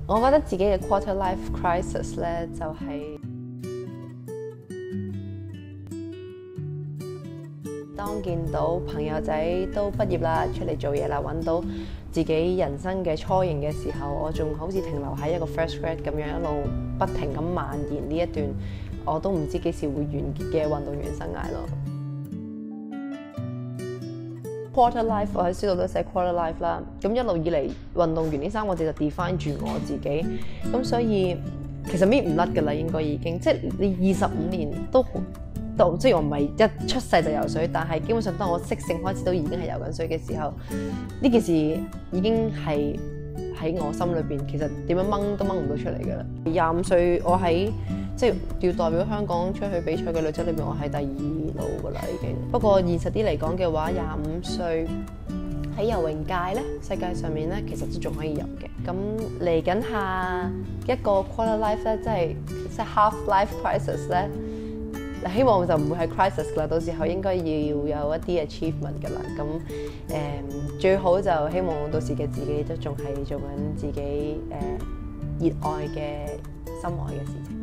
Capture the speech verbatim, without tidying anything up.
我覺得自己嘅 quarter life crisis 咧，就係、當見到朋友仔都畢業啦，出嚟做嘢啦，揾到自己人生嘅雛形嘅時候，我仲好似停留喺一個 fresh grad 咁樣一路不停咁蔓延呢一段我都唔知幾時會完結嘅運動員生涯咯。Quarter life 我喺書度都寫 quarter life 啦，咁一路以嚟運動員呢三個字就 define 住我自己，咁所以其實搣唔甩㗎啦，應該已經即係你二十五年都好到，雖然我唔係一出世就游水，但係基本上當我識性開始都已經係游緊水嘅時候，呢件事已經係喺我心裏邊，其實點樣掹都掹唔到出嚟㗎啦。廿五歲我喺即係要代表香港出去比賽嘅女仔裏邊，我係第二路㗎啦已經。不過現實啲嚟講嘅話，廿五歲喺游泳界咧，世界上面咧其實都仲可以游嘅。咁嚟緊下一個 quarter life 咧，即係即係 half life crisis 咧，希望就唔會係 crisis 啦。到時候應該要有一啲 achievement 㗎啦。咁誒、呃、最好就希望到時嘅自己都仲係做緊自己誒、呃、熱愛嘅心愛嘅事情。